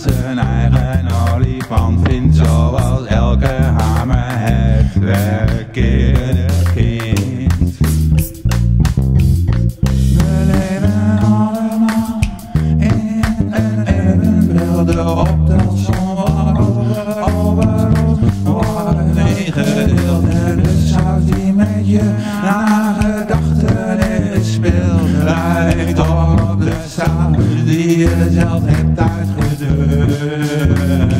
zijn eigen olifant vindt, zoals elke hamer het verkeerde kind. We leven allemaal in een evenbeeld, de optelsom over ons wordt ingedeeld. En de saus die met je nagedachten speelt, lijkt op de saus die je zelf hebt uitgedeeld.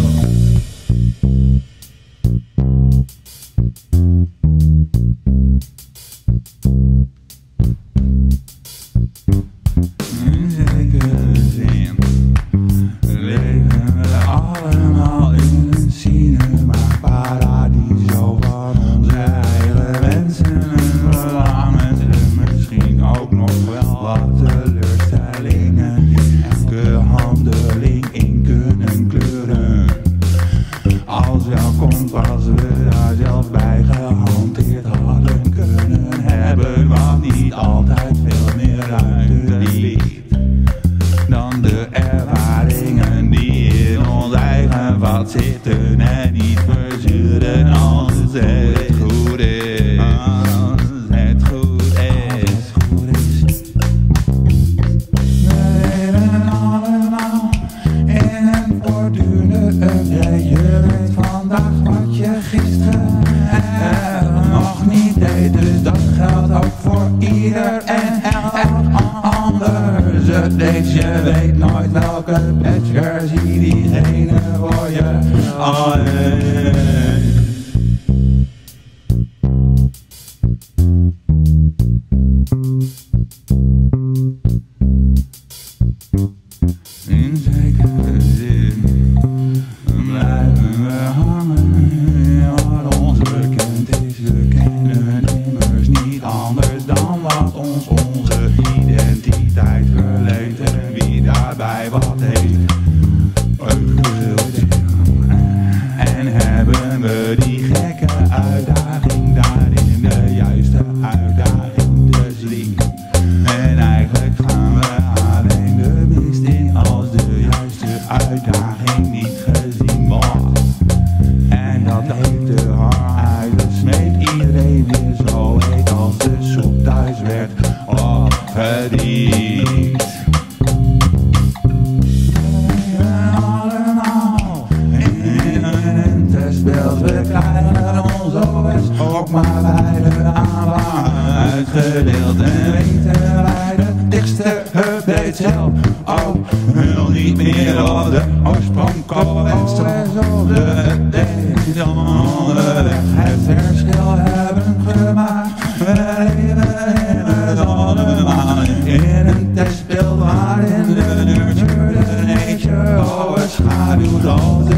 In zekere zin leven we allemaal in een cinema-paradiso van onze eigen wensen en verlangens, en misschien ook nog wel wat teleurstellingen die elke handeling in kunnen kleuren. Als wel komt als we daar zelf bij gehanteerd hadden kunnen hebben, wat niet altijd veel meer ruimte liet dan de ervaringen die in ons eigen vat zitten en niet verzuren als het goed is. Als het goed is. We leven allemaal in een voortdurende update. Je weet vandaag wat je gisteren nog niet deed, dus dat geldt ook voor ieder en elk ander. Je weet nooit welke patchversie diegene voor je al heeft. In zekere zin blijven we hangen in wat ons bekend is. We kennen immers niet anders dan wat ons onze identiteit verleent en wie daarbij wat heeft uitgevuld. En hebben we die gekke uitdaging daarin de juiste uitdaging te zien. En eigenlijk gaan we alleen de mist in als de juiste uitdaging niet gezien wordt. En dat heeft de haar uitgesmeed, iedereen weer zo heet als de soep thuis werd opgediend. We krijgen ons OS ook maar bij de aanvang uitgedeeld en weten wij de dichtste update zelf ook nog niet meer op de oorsprong komen. En straks op de update dan onderweg het verschil hebben gemaakt. We leven immers allemaal in een testbeeld waarin de nurture de nature overschaduwt als